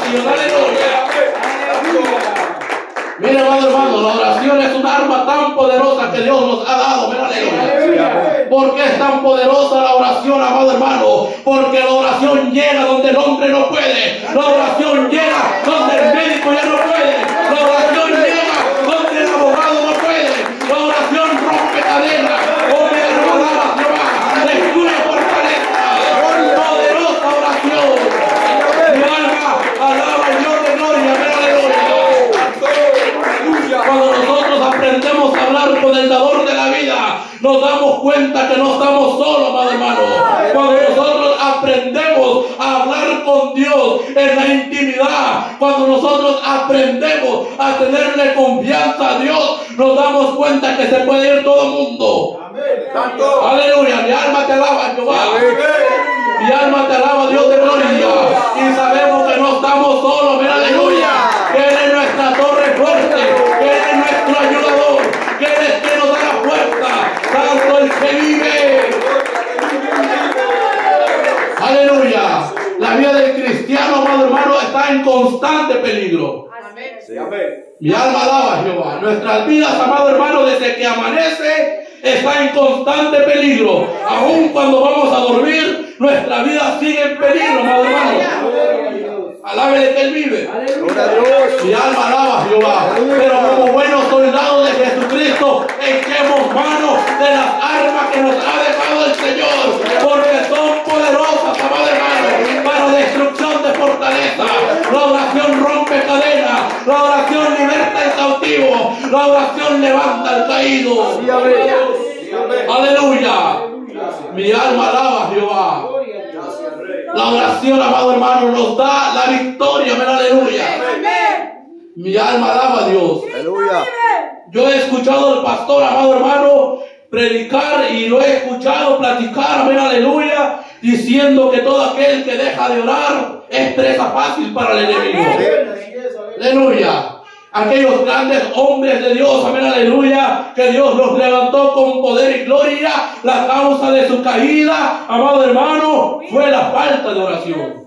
oración. Aleluya. Mire, amado hermano, la oración es un arma tan poderosa que Dios nos ha dado. Mira, aleluya. ¿Por qué es tan poderosa la oración, amado hermano? Porque la oración llega donde el hombre no puede. La oración llega donde el médico ya no puede. La oración llega donde el abogado no puede. La oración rompe cadenas. Oh, mi alma alaba a Jehová. Destruye fortaleza. Poderosa oración. Mi alma alaba al Dios de gloria. Mira, aleluya. Cuando nosotros aprendemos a hablar con el dador de la vida, nos damos cuenta que no estamos solos, amado hermano. Cuando nosotros aprendemos a hablar con Dios en la intimidad, cuando nosotros aprendemos a tenerle confianza a Dios, nos damos cuenta que se puede ir todo el mundo. Amén. Aleluya, mi alma te alaba, Jehová. Mi alma te alaba, Dios de gloria. Y sabemos que no estamos solos, mira, aleluya. Que Él es nuestra torre fuerte, que Él es nuestro ayudador, que Él es quien nos da la fuerza. Santo el que vive. Aleluya. La vida del cristiano, amado hermano, está en constante peligro. Sí, amén. Mi alma alaba a Jehová. Nuestras vidas, amado hermano, desde que amanece, está en constante peligro. Aún cuando vamos a dormir, nuestra vida sigue en peligro, amado hermano. Alábele que Él vive. Mi alma alaba a Jehová. Pero como buenos soldados de Jesucristo, echemos mano de las armas que nos ha dejado el Señor, porque son poderosas, amado hermano, para destrucción de fortaleza. La oración rompe cadenas, la oración liberta al cautivo, la oración levanta al caído. Aleluya. Mi alma alaba a Jehová. La oración, amado hermano, nos da la victoria. Ven, aleluya. Mi alma alaba a Dios. Aleluya. Yo he escuchado al pastor, amado hermano, predicar y lo he escuchado platicar, amén, aleluya, diciendo que todo aquel que deja de orar es presa fácil para el enemigo. Aleluya. Aquellos grandes hombres de Dios, amén, aleluya, que Dios los levantó con poder y gloria, la causa de su caída, amado hermano, fue la falta de oración.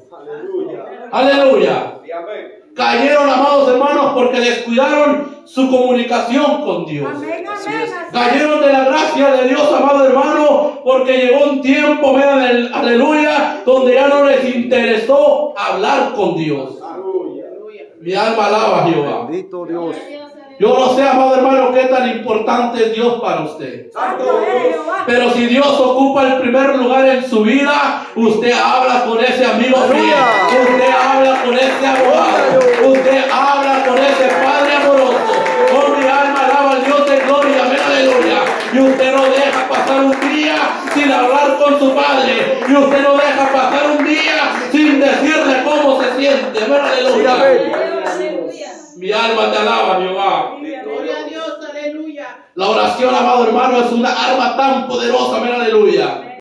Aleluya. Cayeron, amados hermanos, porque descuidaron su comunicación con Dios. Cayeron de la gracia de Dios, amado hermano, porque llegó un tiempo, aleluya, donde ya no les interesó hablar con Dios. Mi alma alaba a Jehová. Bendito Dios. Yo no sé, amado hermano, qué tan importante es Dios para usted. Pero si Dios ocupa el primer lugar en su vida, usted habla con ese amigo fiel, usted habla con ese abogado, usted habla con ese Padre amoroso. Con mi alma alaba al Dios de gloria, amén, aleluya. Y usted no deja pasar un día sin hablar con su Padre. Y usted no deja pasar un día sin decirle cómo se siente, amén, aleluya. Mi alma te alaba, Jehová. Gloria a Dios, aleluya. La oración, amado hermano, es una arma tan poderosa, amén, aleluya.